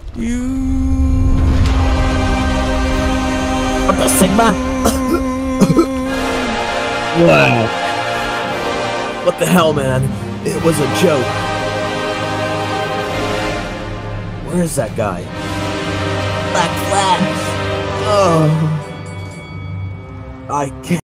What the Sigma? Wow. What the hell, man? It was a joke. Where's that guy? Black Flash! Oh. I can't.